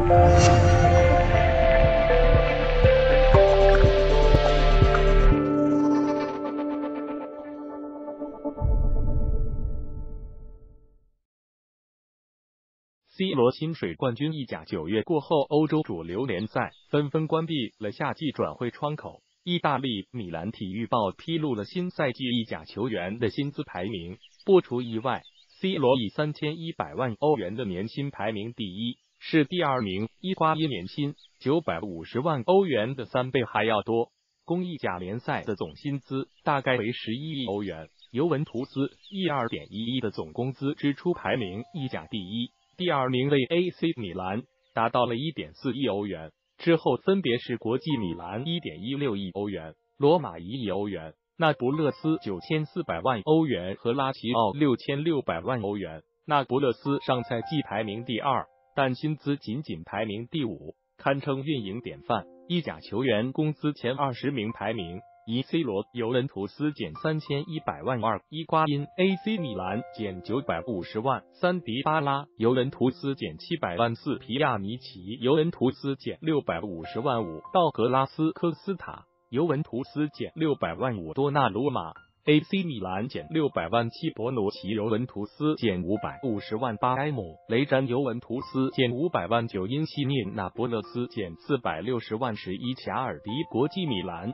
C 罗薪水冠军意甲9月过后，欧洲主流联赛纷纷关闭了夏季转会窗口。意大利米兰体育报披露了新赛季意甲球员的薪资排名，不出意外 ，C 罗以3100万欧元的年薪排名第一，是第二名伊瓜因年薪950万欧元的3倍还要多。公意甲联赛的总薪资大概为11亿欧元，尤文图斯以2.1亿的总工资支出排名意甲第一。第二名为 AC 米兰，达到了1.4亿欧元，之后分别是国际米兰1.16亿欧元，罗马1亿欧元，那不勒斯9400万欧元和拉齐奥6600万欧元。那不勒斯上赛季排名第二，但薪资仅排名第5，堪称运营典范。意甲球员工资前20名排名，以 C 罗尤文图斯减3100万2，伊瓜因 AC 米兰减950万，3迪巴拉尤文图斯减700万4，皮亚尼奇尤文图斯减650万5，道格拉斯科斯塔尤文图斯减600万5，多纳鲁马 AC 米兰减600万7，博努奇尤文图斯减550万8，埃姆雷詹尤文图斯减500万9，因西涅那不勒斯减460万11，卡尔迪国际米兰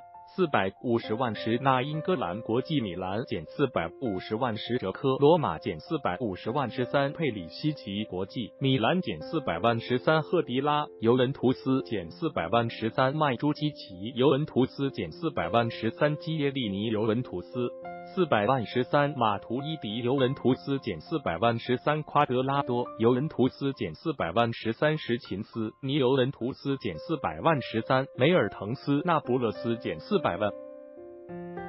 450万10，那英格兰国际米兰减450万10，哲科罗马减450万13，佩里西奇国际米兰减400万13，赫迪拉尤文图斯减400万13，麦朱基奇尤文图斯减400万13，基耶利尼尤文图斯400万13，马图伊迪尤文图斯减400万13，夸德拉多尤文图斯减400万13，什琴斯尼尤文图斯减400万13，梅尔滕斯那不勒斯减400万。